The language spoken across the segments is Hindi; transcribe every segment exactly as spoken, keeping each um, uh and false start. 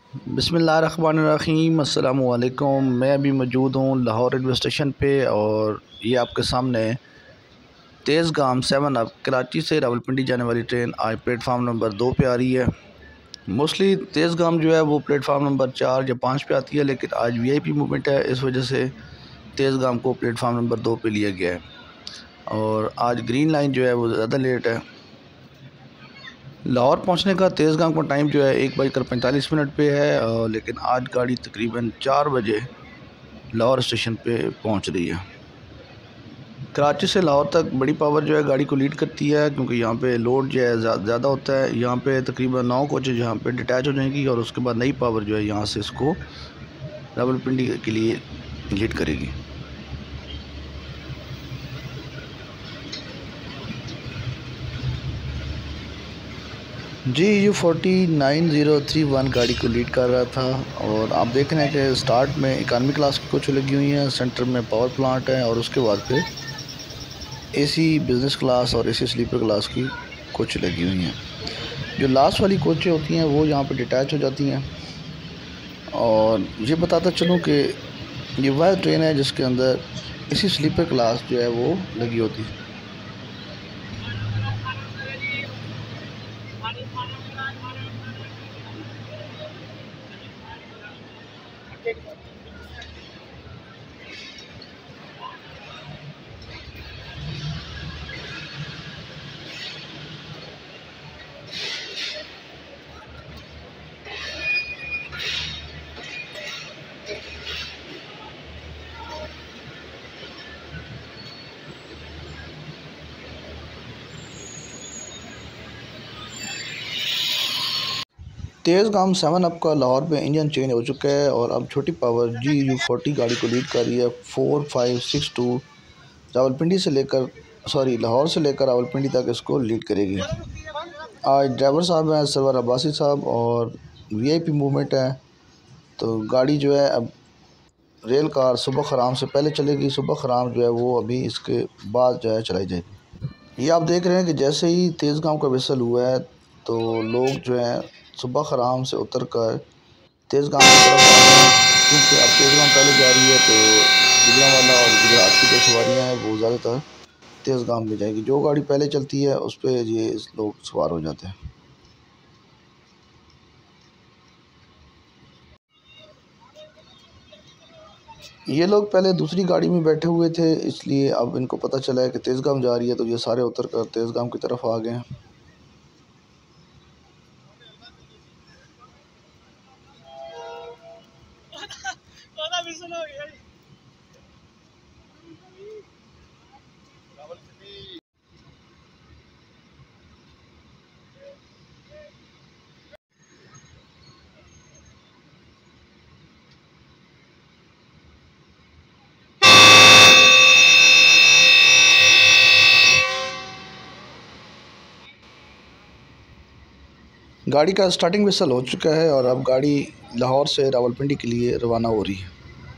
बिस्मिल्लाहिर्रहमानिर्रहीम, अस्सलाम वालेकुम। मैं अभी मौजूद हूँ लाहौर रेलवे स्टेशन पे और ये आपके सामने तेज़गाम सेवन अप कराची से रावलपिंडी जाने वाली ट्रेन आज प्लेटफार्म नंबर दो पे आ रही है। मोस्टली तेज़गाम जो है वो प्लेटफार्म नंबर चार या पाँच पे आती है, लेकिन आज वीआईपी मूवमेंट है, इस वजह से तेज़गाम को प्लेटफार्म नंबर दो पे लिया गया है और आज ग्रीन लाइन जो है वो ज़्यादा लेट है। लाहौर पहुंचने का तेज़गाम का टाइम जो है एक बजकर पैंतालीस मिनट पे है, लेकिन आज गाड़ी तकरीबन चार बजे लाहौर स्टेशन पे पहुंच रही है। कराची से लाहौर तक बड़ी पावर जो है गाड़ी को लीड करती है, क्योंकि यहाँ पे लोड जो है ज़्यादा होता है। यहाँ पे तकरीबन नौ कोचेज यहाँ पे डिटैच हो जाएंगी और उसके बाद नई पावर जो है यहाँ से इसको रावलपिंडी के लिए लीड करेगी। G U forty nine zero three one गाड़ी को लीड कर रहा था और आप देख रहे हैं कि स्टार्ट में इकानमी क्लास की कोच लगी हुई हैं, सेंटर में पावर प्लांट है और उसके बाद फिर एसी बिज़नेस क्लास और एसी स्लीपर क्लास की कोच लगी हुई हैं। जो लास्ट वाली कोचें होती हैं वो यहाँ पर डिटैच हो जाती हैं। और ये बताता चलूँ कि ये वह ट्रेन है जिसके अंदर एसी स्लीपर क्लास जो है वो लगी होती है। तेज़गाम सेवन अप का लाहौर में इंजन चेंज हो चुका है और अब छोटी पावर जी यू फोर्टी गाड़ी को लीड कर रही है। Four five six two Rawalpindi से लेकर सॉरी लाहौर से लेकर रावलपिंडी तक इसको लीड करेगी। आज ड्राइवर साहब हैं सरवर अब्बासी साहब और वीआईपी मूवमेंट है, तो गाड़ी जो है अब रेल कार सुबह खराम से पहले चलेगी। सुबह खराम जो है वो अभी इसके बाद जो है चलाई जाएगी। ये आप देख रहे हैं कि जैसे ही तेज़गाम का विसल हुआ है तो लोग जो है सुबह खराम से उतर कर तेज़गाम की तरफ आ रहे हैं, क्योंकि अब तेज़गाम पहले जा रही है तो गुजरांवाला और गुजरात की जो सवारियाँ हैं वो ज़्यादातर तेज़गाम में जाएगी। जो गाड़ी पहले चलती है उस पर ये लोग सवार हो जाते हैं। ये लोग पहले दूसरी गाड़ी में बैठे हुए थे, इसलिए अब इनको पता चला है कि तेज़गाम जा रही है तो ये सारे उतर कर तेज़गाम की तरफ आ गए हैं। गाड़ी का स्टार्टिंग विसल हो चुका है और अब गाड़ी लाहौर से रावलपिंडी के लिए रवाना हो रही है।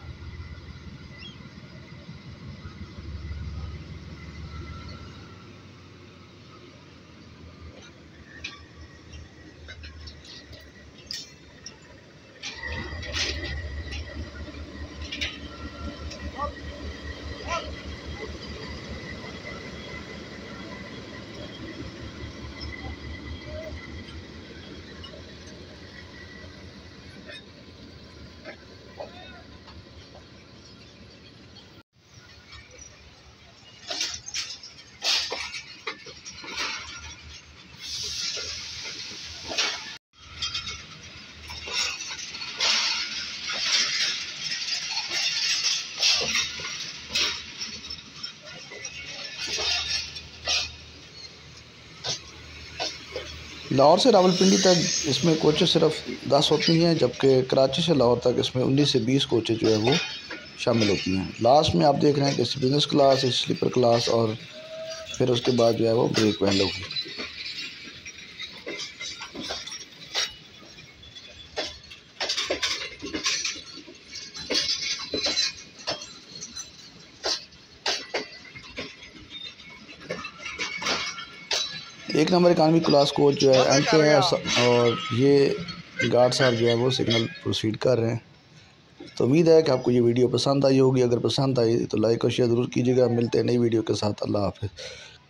लाहौर से रावलपिंडी तक इसमें कोचेस सिर्फ दस होती हैं, जबकि कराची से लाहौर तक इसमें उन्नीस से बीस कोचेस जो है वो शामिल होती हैं। लास्ट में आप देख रहे हैं कि बिज़नेस क्लास, स्लीपर क्लास और फिर उसके बाद जो है वो ब्रेक वैन होगी। एक नंबर इकानमी क्लास कोच जो है एंड पे है और ये गार्ड साहब जो है वो सिग्नल प्रोसीड कर रहे हैं। तो उम्मीद है कि आपको ये वीडियो पसंद आई होगी। अगर पसंद आई तो लाइक और शेयर ज़रूर कीजिएगा। मिलते हैं नई वीडियो के साथ। अल्लाह हाफ़िज़।